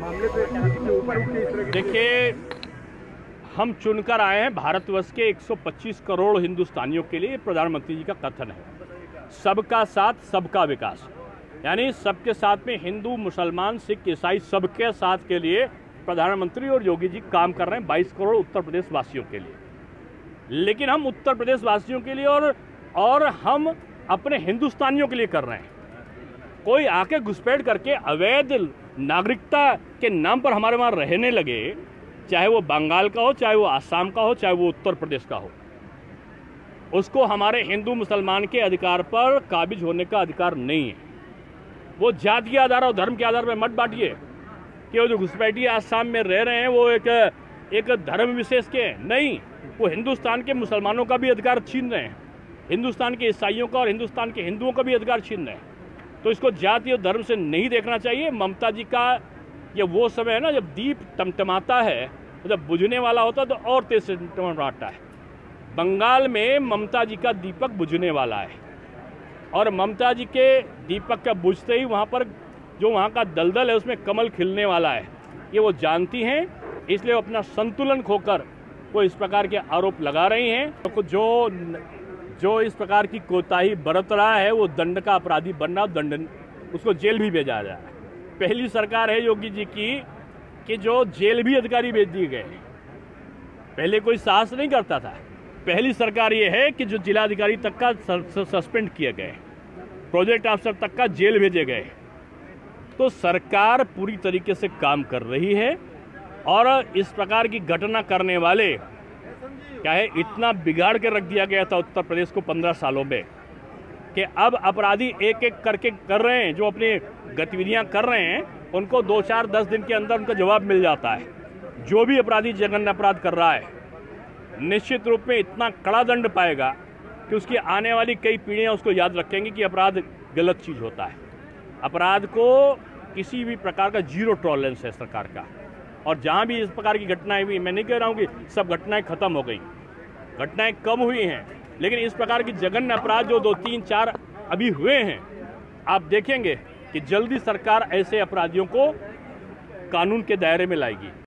मामले पे ऊपर उठते इस तरह की? देखिए, हम चुनकर आए हैं भारतवर्ष के 125 करोड़ हिंदुस्तानियों के लिए। प्रधानमंत्री जी का कथन है सबका साथ सबका विकास, यानी सबके साथ में हिंदू मुसलमान सिख ईसाई सबके साथ के लिए प्रधानमंत्री और योगी जी काम कर रहे हैं 22 करोड़ उत्तर प्रदेश वासियों के लिए। लेकिन हम उत्तर प्रदेश वासियों के लिए और हम अपने हिंदुस्तानियों के लिए कर रहे हैं। कोई आके घुसपैठ करके अवैध नागरिकता के नाम पर हमारे वहाँ रहने लगे, चाहे वो बंगाल का हो, चाहे वो आसाम का हो, चाहे वो उत्तर प्रदेश का हो, उसको हमारे हिंदू मुसलमान के अधिकार पर काबिज होने का अधिकार नहीं है। वो जाति के आधार और धर्म के आधार पर मत बांटिए कि वो जो घुसपैठी आसाम में रह रहे हैं वो एक धर्म विशेष के हैं। नहीं, वो हिंदुस्तान के मुसलमानों का भी अधिकार छीन रहे हैं, हिंदुस्तान के ईसाइयों का और हिंदुस्तान के हिंदुओं का भी अधिकार छीन रहे हैं। तो इसको जाति और धर्म से नहीं देखना चाहिए। ममता जी का ये वो समय है ना जब दीप टमटमाता है, तो जब बुझने वाला होता है तो और तेज से टमटमाता है। बंगाल में ममता जी का दीपक बुझने वाला है और ममता जी के दीपक का बुझते ही वहाँ पर जो वहाँ का दलदल है उसमें कमल खिलने वाला है। ये वो जानती हैं, इसलिए वो अपना संतुलन खोकर वो इस प्रकार के आरोप लगा रही हैं। तो जो इस प्रकार की कोताही बरत रहा है वो दंड का अपराधी बन रहा, दंड उसको जेल भी भेजा जा रहा है। पहली सरकार है योगी जी की कि जो जेल भी अधिकारी भेज दिए गए। पहले कोई साहस नहीं करता था। पहली सरकार ये है कि जो जिलाधिकारी तक का सस्पेंड किए गए, प्रोजेक्ट अफसर तक का जेल भेजे गए। तो सरकार पूरी तरीके से काम कर रही है और इस प्रकार की घटना करने वाले क्या है, इतना बिगाड़ के रख दिया गया था उत्तर प्रदेश को 15 सालों में कि अब अपराधी एक एक करके कर रहे हैं, जो अपनी गतिविधियां कर रहे हैं उनको 2, 4, 10 दिन के अंदर उनका जवाब मिल जाता है। जो भी अपराधी जघन्य अपराध कर रहा है निश्चित रूप में इतना कड़ा दंड पाएगा कि उसकी आने वाली कई पीढ़ियां उसको याद रखेंगी कि अपराध गलत चीज़ होता है। अपराध को किसी भी प्रकार का जीरो टॉलरेंस है सरकार का। और जहाँ भी इस प्रकार की घटनाएं हुई, मैं नहीं कह रहा हूँ कि सब घटनाएं खत्म हो गई, घटनाएं कम हुई हैं, लेकिन इस प्रकार की जघन्य अपराध जो 2, 3, 4 अभी हुए हैं, आप देखेंगे कि जल्दी सरकार ऐसे अपराधियों को कानून के दायरे में लाएगी।